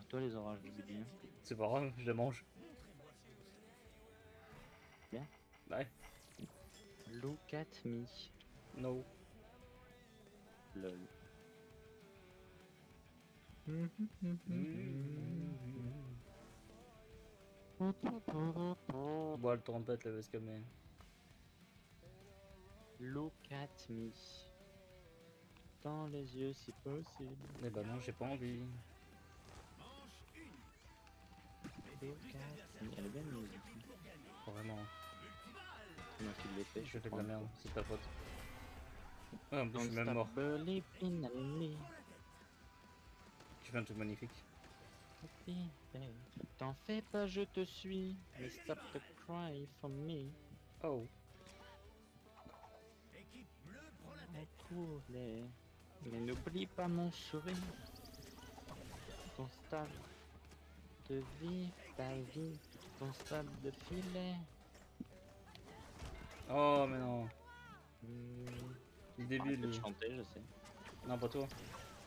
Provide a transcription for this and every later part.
Sers-toi les orages de Billy. C'est pas grave, je les mange. Bien. Ouais. Look at me. No. Lol. Bois le trompette, le Vescamé. Look at me. Dans les yeux si possible. Eh bah non, j'ai pas envie. Look at me. Elle est bien la musique. Vraiment. C'est moi qui l'ai fait. Je fais de la merde, c'est ta faute. Ouais, en plus, je suis même mort. Tu fais un truc magnifique. T'en fais pas, je te suis. Mais stop to cry for me. Oh. Retrouve-les. Mais n'oublie pas mon sourire. Ton stade de vie, ta vie, ton stade de filet. Oh, mais non. Hmm. Il est débile, Arrête de lui. chanter, je sais. Non, pas toi.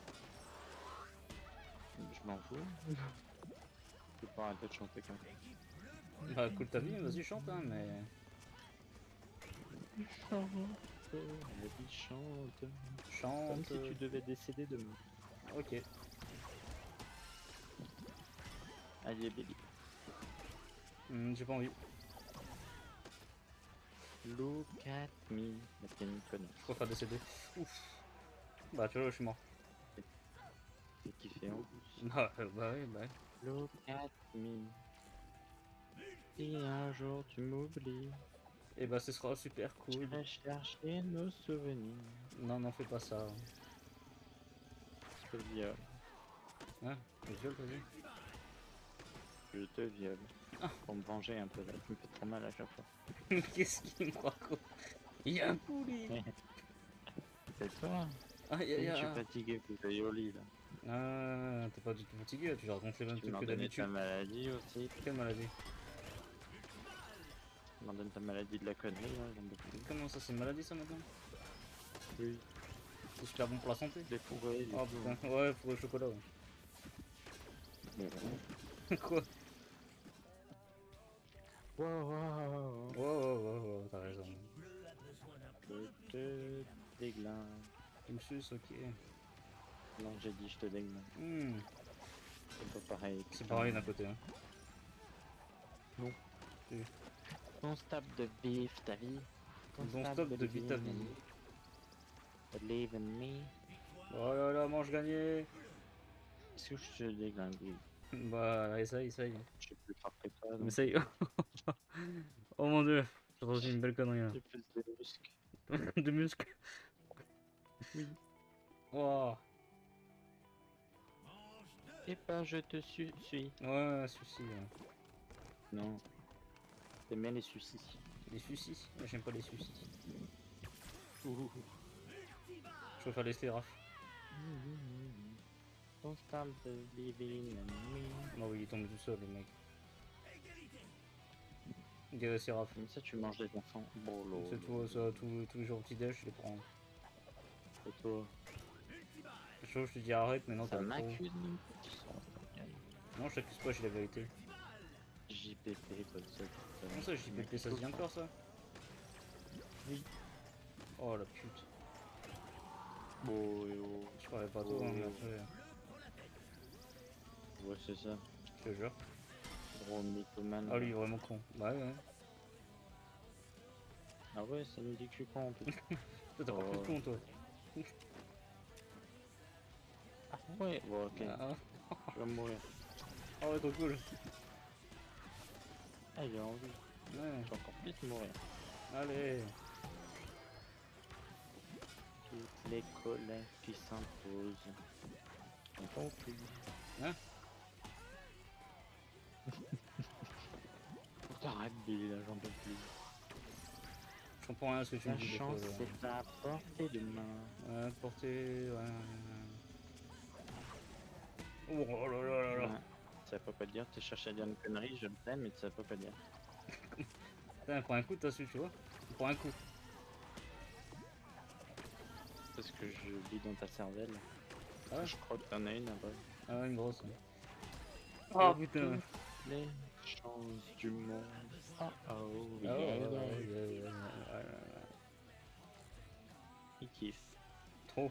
Je m'en fous. Je peux pas arrêter de chanter quand même. Bah, cool ta vie, vas-y, chante, hein, mais. Chante, la vie chante. Chante. Comme si tu devais décéder demain. Ok. Allez, baby. J'ai pas envie. Look at me. Mais t'es une conne. Je préfère décéder. Ouf. Bah, tu vois, je suis mort. T'es kiffé en plus. Bah oui, bah. Look at me. Si un jour tu m'oublies, Et bah, ce sera super cool. j'irai chercher nos souvenirs. Non, non, fais pas ça. Je te viole. Hein? Je viole, vas-y. Je te viole. Ah. Pour me venger un peu là. Tu me fais trop mal à chaque fois. Qu'est-ce qu'il me raconte? Il y a un poulet. C'est toi. Aïe, aïe, Je suis aïe. fatigué, vous êtes au lit là. Ah, t'es pas du tout fatigué, tu racontes les mêmes Tu trucs m'en que donnes ta d'habitude. maladie aussi. Quelle maladie? Tu m'en donnes ta maladie de la connerie là, j'en peux plus. Comment ça, c'est une maladie ça maintenant? Oui. C'est super bon pour la santé? Les fourrés, les Oh putain, ouais, pour le chocolat, ouais. Quoi? Wow. Oh, t'as raison. Je te déglingue. Tu me suces, ok. Non, j'ai dit je te déglingue. C'est pas pareil. C'est pareil d'un côté, hein. Non. Si. Ton stop de vivre ta vie. Ton stop de vie ta vie. Believe in me. Oh là là, mange gagné. Est-ce que je te déglingue? Oui. Bah, essaye. Je suis plus fort que toi. Donc Essaye. Oh mon dieu, j'ai entendu une belle connerie là. j'ai plus de muscles. De muscles. Oui. Wow. Et pas je te suis. Ouais, sushi. Ouais. Non. T'aimes bien les sucis. Les sucis? J'aime pas les sucis. Ouh. Je préfère les séraphes. Ton stop de living in me. Non, oui, il est tombé tout seul, le mec. Il dirait séraphes. Comme ça tu manges les enfants. Bon, C'est tout, ça, tous les jours au petit-déj, je les prends. Et toi? Je te dis arrête, mais non, Ça t'as trop. m'accuse. Non, je t'accuse pas, j'ai la vérité. JPP, comme ça. Comment ça, JPP, ça se dit encore ça? Oui. Oh la pute. Oh. Je parlais pas trop, hein, mais après, Ouais, c'est ça. je te jure. Gros mythomane. Ah, lui, il est vraiment con. Bah ouais. Ah ouais, ça me dit que je suis con en plus. Toi, t'as pas plus de con, toi. Ah ouais, bon, ok. Ah, Je vais mourir. ah ouais, trop cool. Ah, j'ai envie. Ouais, Je vais encore plus mourir. allez. Toutes les colères qui s'imposent. J'entends plus. Hein? Arrête Billy, là, j'en peux plus. Je comprends rien à ce que tu me La dis. des chance, fois, c'est à portée de main. ouais, porter. Ouais. Oh là là là là. Ouais. Tu savais pas quoi dire, tu cherches à dire une connerie, je le sais, mais tu savais pas quoi dire. Putain, prends un coup, t'as su, tu vois? Prends un coup. Parce que je lis dans ta cervelle. Ah ouais? Je crois que t'en as une après. Ah ouais, une grosse. Ouais. Ah Et putain. toutes les chances du monde. Oh oh, Ah, yeah, ouais, yeah. ouais. Il kiffe. Trop.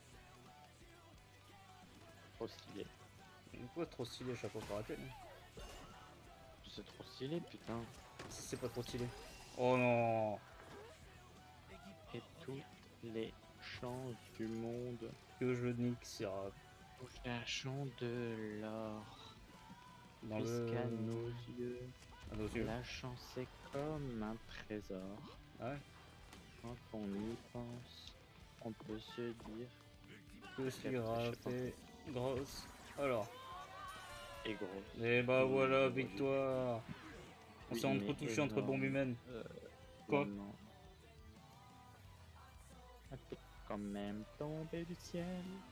Trop stylé. Pourquoi trop stylé, chapeau pour rater. C'est trop stylé, putain. Si c'est pas trop stylé. Oh non. Et toutes les chances du monde. Que je nique Syrah. Nous cherchons de l'or. Dans Puisqu'à le... nos yeux, À nos yeux. la chance est comme un trésor. Ouais. Quand on y pense, on peut se dire Que Syrah fait grosse. Alors. et grosse. Et bah voilà, Oui, victoire. On oui, s'est mais entretouché entre bombes énorme, humaines. Quoi? vraiment. Ah, t'es quand même tombé du ciel.